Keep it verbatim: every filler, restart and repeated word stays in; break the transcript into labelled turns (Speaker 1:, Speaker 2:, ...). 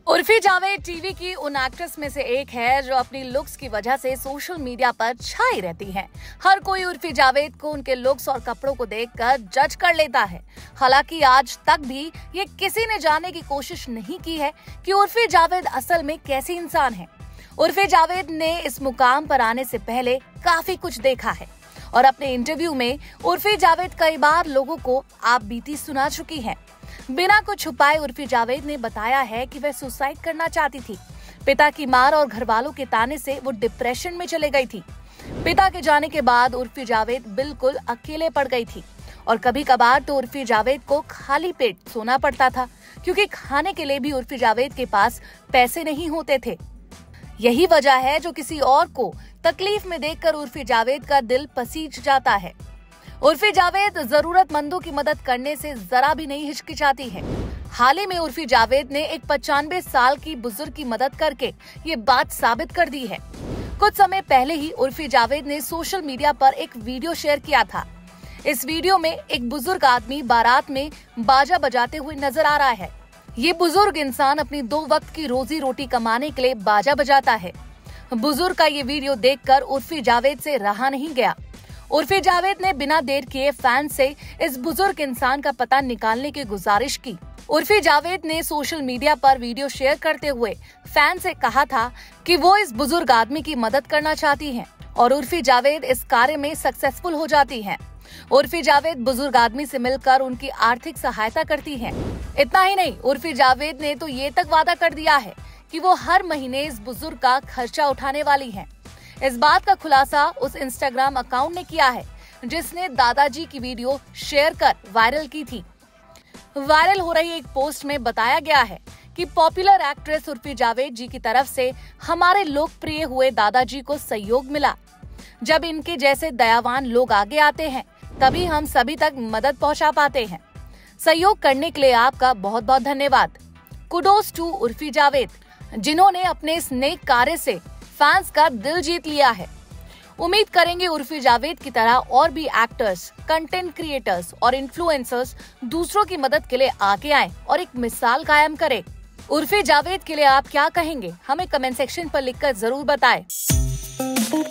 Speaker 1: Urfi Javed TV की उन actress में से एक है जो अपनी लुक्स की वजह से सोशल मीडिया पर छाई रहती हैं। हर कोई उर्फी जावेद को उनके लुक्स और कपड़ों को देखकर जज कर लेता है। हालांकि आज तक भी ये किसी ने जानने की कोशिश नहीं की है कि उर्फी जावेद असल में कैसी इंसान है। उर्फी जावेद ने इस मुकाम पर आने से पहले काफी कुछ देखा है और अपने इंटरव्यू में उर्फी जावेद कई बार लोगों को आप बीती सुना चुकी हैं। बिना कुछ छुपाए उर्फी जावेद ने बताया है कि वह सुसाइड करना चाहती थी। पिता की मार और घर वालों के ताने से वो डिप्रेशन में चले गई थी। पिता के जाने के बाद उर्फी जावेद बिल्कुल अकेले पड़ गई थी और कभी कभार तो उर्फी जावेद को खाली पेट सोना पड़ता था, क्योंकि खाने के लिए भी उर्फी जावेद के पास पैसे नहीं होते थे। यही वजह है जो किसी और को तकलीफ में देखकर उर्फी जावेद का दिल पसीज जाता है। उर्फी जावेद जरूरतमंदों की मदद करने से जरा भी नहीं हिचकिचाती है। हाल ही में उर्फी जावेद ने एक पचानवे साल की बुजुर्ग की मदद करके ये बात साबित कर दी है। कुछ समय पहले ही उर्फी जावेद ने सोशल मीडिया पर एक वीडियो शेयर किया था। इस वीडियो में एक बुजुर्ग आदमी बारात में बाजा बजाते हुए नजर आ रहा है। ये बुजुर्ग इंसान अपनी दो वक्त की रोजी रोटी कमाने के लिए बाजा बजाता है। बुजुर्ग का ये वीडियो देखकर उर्फी जावेद से रहा नहीं गया। उर्फी जावेद ने बिना देर किए फैन से इस बुजुर्ग इंसान का पता निकालने की गुजारिश की। उर्फी जावेद ने सोशल मीडिया पर वीडियो शेयर करते हुए फैन से कहा था कि वो इस बुजुर्ग आदमी की मदद करना चाहती हैं और उर्फी जावेद इस कार्य में सक्सेसफुल हो जाती हैं। उर्फी जावेद बुजुर्ग आदमी से मिलकर उनकी आर्थिक सहायता करती हैं। इतना ही नहीं, उर्फी जावेद ने तो ये तक वादा कर दिया है कि वो हर महीने इस बुजुर्ग का खर्चा उठाने वाली हैं। इस बात का खुलासा उस इंस्टाग्राम अकाउंट ने किया है जिसने दादाजी की वीडियो शेयर कर वायरल की थी। वायरल हो रही एक पोस्ट में बताया गया है कि पॉपुलर एक्ट्रेस उर्फी जावेद जी की तरफ से हमारे लोकप्रिय हुए दादाजी को सहयोग मिला। जब इनके जैसे दयावान लोग आगे आते हैं तभी हम सभी तक मदद पहुंचा पाते हैं। सहयोग करने के लिए आपका बहुत बहुत धन्यवाद। कुडोस टू उर्फी जावेद, जिन्होंने अपने इस नेक कार्य से फैंस का दिल जीत लिया है। उम्मीद करेंगे उर्फी जावेद की तरह और भी एक्टर्स, कंटेंट क्रिएटर्स और इन्फ्लुएंसर्स दूसरों की मदद के लिए आगे आएं और एक मिसाल कायम करें। उर्फी जावेद के लिए आप क्या कहेंगे, हमें कमेंट सेक्शन पर लिखकर जरूर बताएं।